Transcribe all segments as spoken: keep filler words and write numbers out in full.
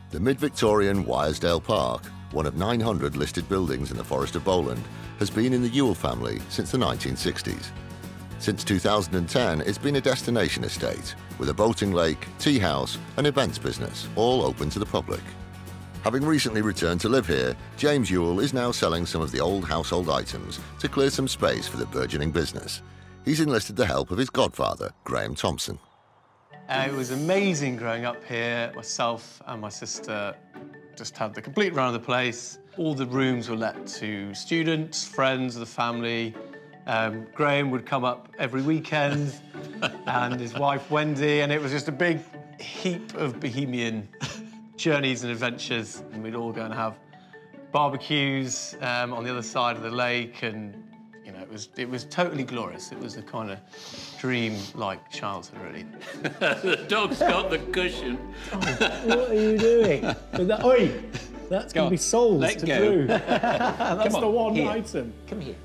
The mid-Victorian Wyresdale Park, one of nine hundred listed buildings in the Forest of Bowland, has been in the Ewell family since the nineteen sixties. Since two thousand ten, it's been a destination estate, with a boating lake, tea house and events business, all open to the public. Having recently returned to live here, James Ewell is now selling some of the old household items to clear some space for the burgeoning business. He's enlisted the help of his godfather, Graham Thompson. Uh, it was amazing growing up here. Myself and my sister just had the complete run of the place. All the rooms were let to students, friends of the family. Um, Graham would come up every weekend, and his wife Wendy, and it was just a big heap of bohemian journeys and adventures. And we'd all go and have barbecues um, on the other side of the lake, and you know, it was it was totally glorious. It was a kind of dream-like childhood, really. The dog's got the cushion. Oh, what are you doing? That, oi, that's going to be sold Let to go. Drew. That's on, the one here. item. Come here.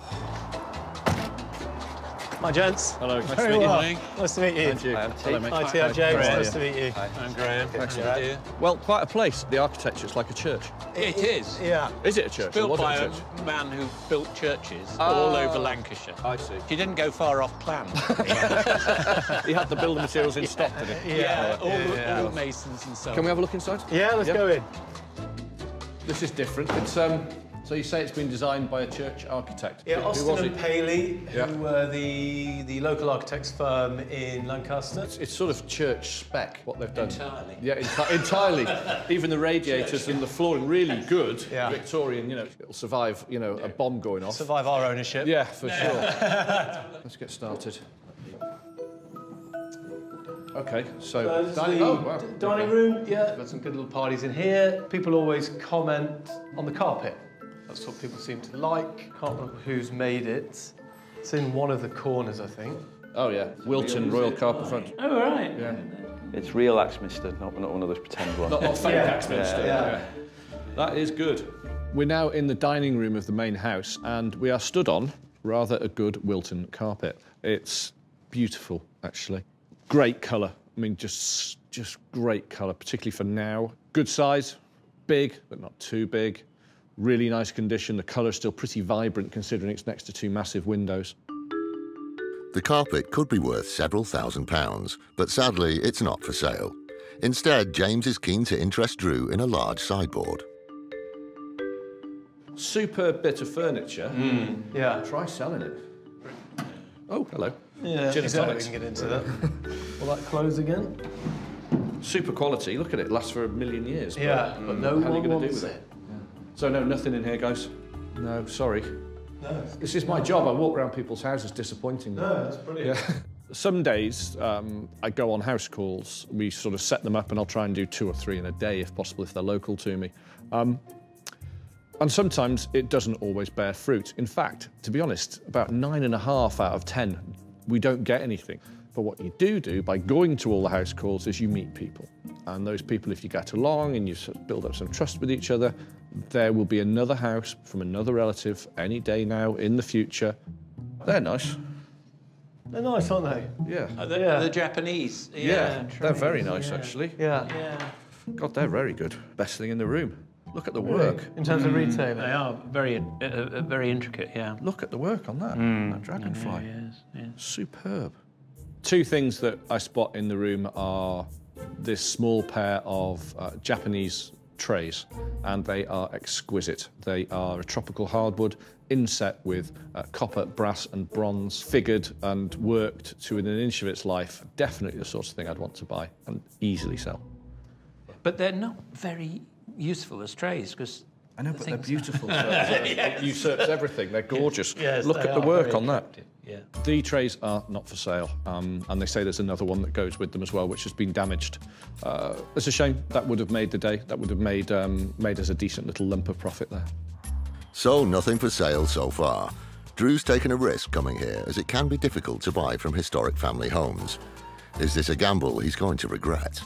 Hi, gents. Hello. Nice Very to meet well. you. Nice to meet you. And you. Hi, I'm T. Hello, mate. Hi, T. I'm James. Graham. Nice to meet you. Hi. I'm Graham. Excellent. Well, quite a place. The architecture's like a church. It is. Yeah. Is it a church? Built or was by it a a church? man who built churches Oh. all over Lancashire. I see. He didn't go far off plan. He had the building materials in stock, did he? Yeah, all, yeah, the, yeah. all the masons and so on. Can we have a look inside? Yeah, let's Yeah. go in. This is different. It's um. So you say it's been designed by a church architect? Yeah, Who Austin was and he? Paley, Yeah. who were the the local architects firm in Lancaster. It's, it's sort of church spec what they've done. Entirely. Yeah, enti entirely. Even the radiators and the flooring, really good. Yeah. Victorian, you know, it'll survive, you know, a bomb going off. Survive our ownership. Yeah, for sure. Let's get started. Okay, so Uh, this is dining, the oh, wow. d- dining room. Yeah, got some good little parties in here. People always comment on the carpet. That's what people seem to like. Can't remember who's made it. It's in one of the corners, I think. Oh yeah, Wilton Royal Carpet Front. Oh, right. Yeah. It's real Axminster, not, not one of those pretend ones. Not, not fake Yeah. Axminster. Yeah. Yeah. That is good. We're now in the dining room of the main house, and we are stood on rather a good Wilton carpet. It's beautiful, actually. Great colour. I mean, just just great colour, particularly for now. Good size, big, but not too big. Really nice condition. The colour's still pretty vibrant, considering it's next to two massive windows. The carpet could be worth several thousand pounds, but sadly, it's not for sale. Instead, James is keen to interest Drew in a large sideboard. Superb bit of furniture. Yeah. Try selling it. Oh, hello. Yeah, Gin and exactly. tonics. We can get into that. Will that close again? Super quality. Look at it. Lasts for a million years. but- Yeah, but no How are you one gonna do wants with it. So no, nothing in here, guys? No, sorry. No. This is my job. I walk around people's houses disappointing them. No, that's brilliant. Yeah. Some days um, I go on house calls. We sort of set them up and I'll try and do two or three in a day if possible, if they're local to me. Um, and sometimes it doesn't always bear fruit. In fact, to be honest, about nine and a half out of ten, we don't get anything. But what you do do by going to all the house calls is you meet people. And those people, if you get along and you sort of build up some trust with each other, there will be another house from another relative any day now in the future. They're nice. They're nice, aren't they? Yeah. Uh, the, Yeah. the Japanese. Yeah, Yeah, they're very nice, actually. Yeah. yeah. God, they're very good. Best thing in the room. Look at the work. In terms of retailing. They are very, uh, uh, very intricate, yeah. Look at the work on that, Mm. that dragonfly. Yes, yes. Superb. Two things that I spot in the room are this small pair of uh, Japanese trays, and they are exquisite. They are a tropical hardwood inset with uh, copper, brass and bronze, figured and worked to within an inch of its life. Definitely the sort of thing I'd want to buy and easily sell. But they're not very useful as trays, because I know, but they're things- beautiful. So it usurps everything. They're gorgeous. Yes, Look they at the are work very on that. attractive, yeah. The trays are not for sale, um, and they say there's another one that goes with them as well, which has been damaged. Uh, it's a shame. That would have made the day. That would have made um, made us a decent little lump of profit there. So nothing for sale so far. Drew's taken a risk coming here, as it can be difficult to buy from historic family homes. Is this a gamble he's going to regret?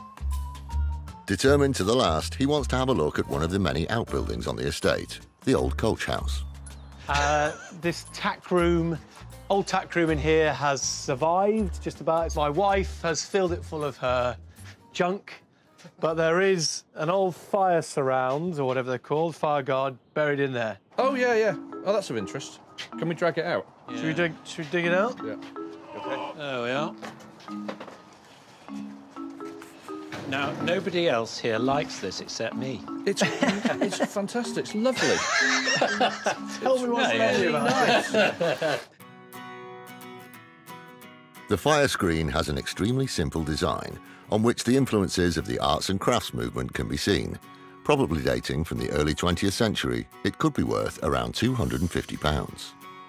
Determined to the last, he wants to have a look at one of the many outbuildings on the estate, the old coach house. Uh, this tack room, old tack room in here has survived just about. My wife has filled it full of her junk, But there is an old fire surround, or whatever they're called, fire guard, buried in there. Oh, yeah, yeah. Oh, that's of interest. Can we drag it out? Yeah. Should we dig, should we dig it out? Yeah. Okay. There we are. Now, nobody else here likes this except me. It's, it's fantastic. It's lovely. Tell me what's really nice. The fire screen has an extremely simple design on which the influences of the arts and crafts movement can be seen. Probably dating from the early twentieth century, it could be worth around two hundred and fifty pounds.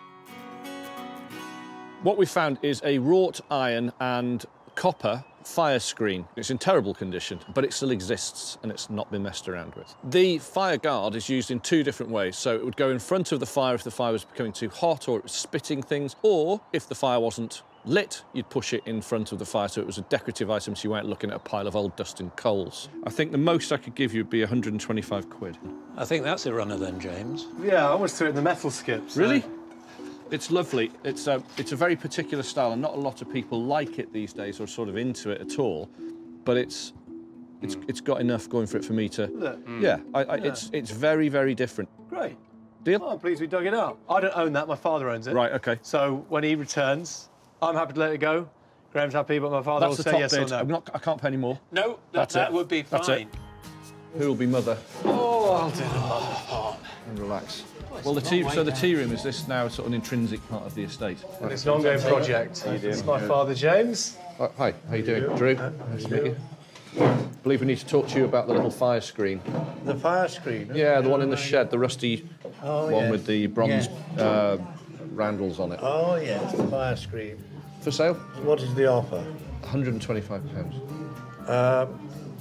What we found is a wrought iron and copper fire screen. It's in terrible condition, but it still exists and it's not been messed around with. The fire guard is used in two different ways. So it would go in front of the fire if the fire was becoming too hot or it was spitting things, or if the fire wasn't lit, you'd push it in front of the fire so it was a decorative item so you weren't looking at a pile of old dust and coals. I think the most I could give you would be one hundred and twenty-five quid. I think that's a runner then, James. Yeah, I almost threw it in the metal skip. So. Really? It's lovely. It's a, it's a very particular style and not a lot of people like it these days or sort of into it at all, but it's it's, mm. it's got enough going for it for me to... Mm. Yeah, I, I, yeah, it's, it's very, very different. Great. Deal? Oh, I'm pleased we dug it up. I don't own that, my father owns it. Right, OK. So when he returns, I'm happy to let it go. Graham's happy, but my father That's will the say top yes bid. or no. I'm not, I can't pay any more. No, that, That's that it. would be fine. That's it. Who will be mother? Oh, I'll do the mother part. And relax. Well, the tea, so the tea room, is this now sort of an intrinsic part of the estate? And it's an ongoing project. This is my father, James. Oh, hi, how you doing? Drew, nice to meet you. I believe we need to talk to you about the little fire screen. The fire screen? Yeah, the one in the shed, the rusty oh, one yes. with the bronze yeah. uh, randles on it. Oh, yes, the fire screen. For sale? What is the offer? one hundred and twenty-five pounds. Um,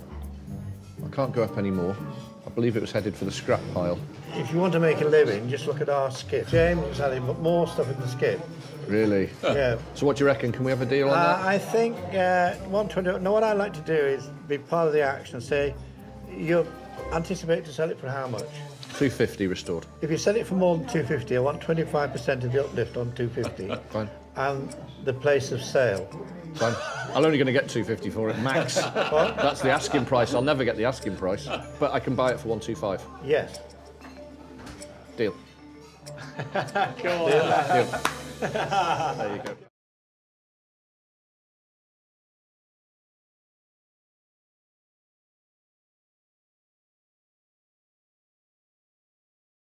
I can't go up any more. I believe it was headed for the scrap pile. If you want to make a living, just look at our skip. James is selling more stuff in the skip. Really? Yeah. So what do you reckon? Can we have a deal on Uh, that? I think uh, one twenty. No, what I like to do is be part of the action and say, you anticipate to sell it for how much? two fifty restored. If you sell it for more than two fifty, I want twenty-five percent of the uplift on two fifty. Fine. And the place of sale. Fine. I'm only going to get two fifty for it, max. What? That's the asking price. I'll never get the asking price. But I can buy it for one twenty-five. Yes. Deal. Go on. Deal. Deal. There you go.